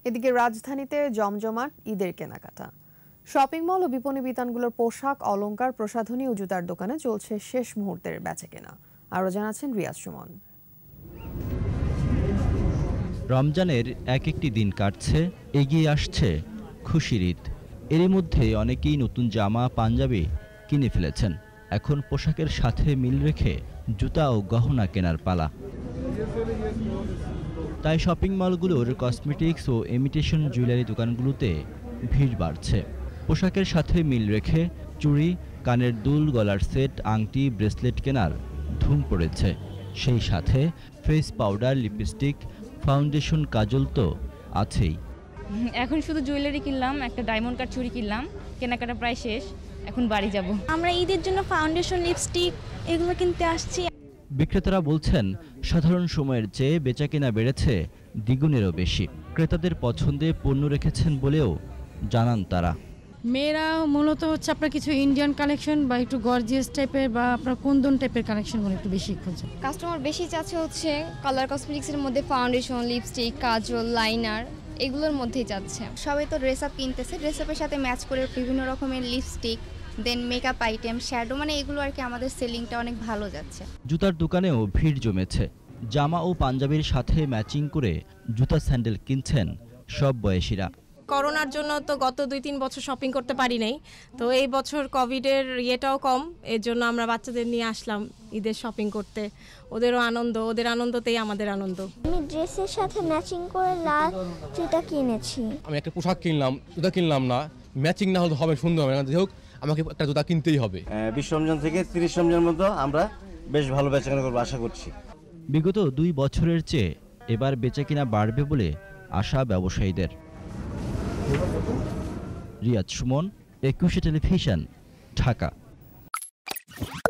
এদিকে রাজধানীতে জমজমাট ঈদের কেনাকাটা। শপিং মল ও বিপণী বিতানগুলোর পোশাক, অলংকার, প্রসাধনী ও জুতার দোকানে চলছে শেষ মুহূর্তের বেচাকেনা। আরও জানাচ্ছেন রিয়াজ সুমন। রমজানের এক একটি দিন কাটছে, এগিয়ে আসছে খুশির ঈদ। এরই মধ্যে অনেকেই নতুন জামা, পাঞ্জাবি কিনে ফেলেছেন। এখন পোশাকের সাথে মিল রেখে জুতা ও গহনা কেনার পালা। তাই শপিং মলগুলোর কসমেটিক্স ও ইমিটেশন জুয়েলারি দোকানগুলোতে ভিড় বাড়ছে। পোশাকের সাথে মিল রেখে চুড়ি, কানের দুল, গলার সেট, আংটি, ব্রেসলেট কেনার ধুম পড়েছে। সেই সাথে face powder, lipstick, foundation, kajal তো আছেই। এখন শুধু জুয়েলারি কিনলাম, একটা ডায়মন্ড কাট চুড়ি কিনলাম, কেনাকাটা প্রায় শেষ, এখন বাড়ি যাব। আমরা ঈদের জন্য ফাউন্ডেশন, লিপস্টিক এগুলো কিনতে আসছি। বিক্রেতারা বলছেন, সাধারণ সময়ের চেয়ে বেচাকেনা বেড়েছে দ্বিগুণেরও বেশি। ক্রেতাদের পছন্দে পণ্য রেখেছেন বলেও জানান তারা। মেয়েরা মূলত হচ্ছে আপনার কিছু ইন্ডিয়ান কালেকশন বা একটু গর্জিয়াস টাইপের বা আপনার কুন্দন টাইপের কালেকশনগুলো একটু বেশি খোঁজে। কাস্টমার বেশি চাচ্ছে হচ্ছে কালার কসমেটিক্সের মধ্যে ফাউন্ডেশন, লিপস্টিক, কাজল, লাইনার এগুলোর মধ্যেই যাচ্ছে। সবাই তো ড্রেস আপ কিনতেছে, ড্রেস আপের সাথে ম্যাচ করে বিভিন্ন রকমের lipstick, then makeup item, shadow, মানে এগুলো আর কি আমাদের সেলিংটা অনেক ভালো যাচ্ছে। জুতার দোকানেও ভিড় জমেছে। জামা ও পাঞ্জাবির সাথে ম্যাচিং করে জুতা, স্যান্ডেল কিনছেন সব বয়সীরা। করোনার জন্য তো গত 2-3 বছর শপিং করতে পারি নাই, তো এই বছর কোভিডের ইয়েটাও কম, এর জন্য আমরা বাচ্চাদের নিয়ে আসলাম ঈদের শপিং করতে। ওদেরও আনন্দ, ওদের আনন্দতেই আমাদের আনন্দ। আমি ড্রেসের সাথে ম্যাচিং করে লাল জুতা কিনেছি। আমি একটা পোশাক কিনলাম, জুতা কিনলাম না, ম্যাচিং না হলে হবে, সুন্দর হবে না, যাই হোক আমাকে একটা জুতা কিনতেই হবে। 20 রমজান থেকে 30 রমজানের মধ্যে আমরা বেশ ভালো বেচাকেনা করব আশা করছি। বিগত 2 বছরের চেয়ে এবার বেচাকেনা বাড়বে বলে আশা ব্যবসায়ীদের। রিয়াজ সুমন, একুশে টেলিভিশন, ঢাকা।